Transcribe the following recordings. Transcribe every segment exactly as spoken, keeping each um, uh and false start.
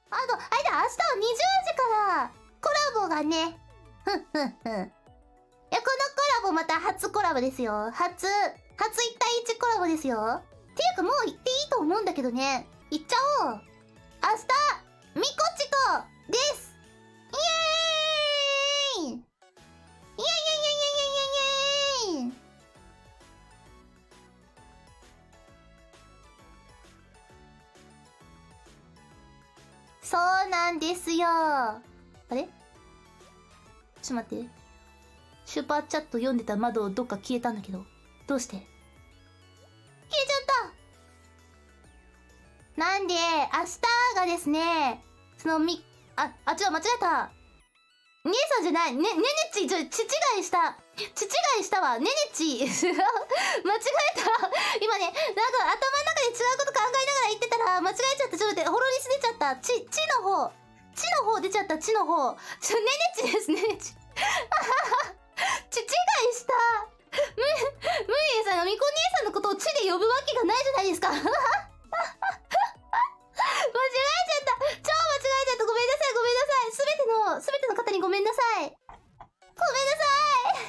あと、あれだ、明日はにじゅうじからコラボがね。ふんふんふん。いや、このコラボまた初コラボですよ。初、初一対一コラボですよ。っていうかもう行っていいと思うんだけどね。行っちゃおう。明日、みこちこですイエーイイエイイエイイエイイエイイエイイエイイエイイエイそうなんですよ。あれちょっと待って。スーパーチャット読んでた窓どっか消えたんだけど。どうして消えちゃったなんで、明日がですね、そのみ、あ、あ、違う、間違えた。姉さんじゃない。ね、ねねち、ちょ、ち違いした。ち違いしたわ。ねねち。間違えた。今ね、なんか頭の中で違うこと考えながら言ってたら、間違えちゃった。ちょっと待って、ホロリス出ちゃった。ち、ちの方。ちの方出ちゃった。ちの方。ちょ、ねねちです、ねねち。ち違いした。む、むえさん、みこ姉さんのことをちで呼ぶわけがないじゃないですか。間違えちゃった。超間違えちゃった。ごめんなさい、ごめんなさい。すべての、すべての方にごめんなさい。ごめんなさい。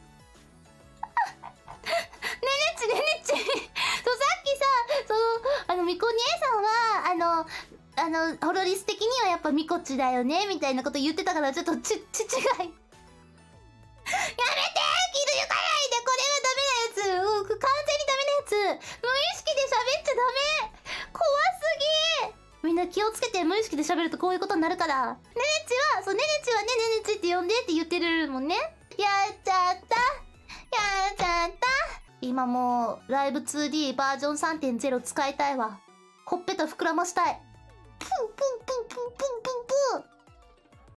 ねねちねねち。そう、さっきさ、その、あの、みこ姉さんは、あの、あの、ホロリス的にはやっぱみこちだよね、みたいなこと言ってたから、ちょっとち、ち違い。やめてー気づかないでこれはダメなやつうん、完全にダメなやつ無意識で喋っちゃダメ怖すぎーみんな気をつけて無意識で喋るとこういうことになるから。ねねちは、そう、ねねちはねねねちって呼んでって言ってるもんね。やっちゃったやっちゃった今もう、ライブ ツーディー バージョン さんてんゼロ 使いたいわ。ほっぺた膨らましたい。プンプンプ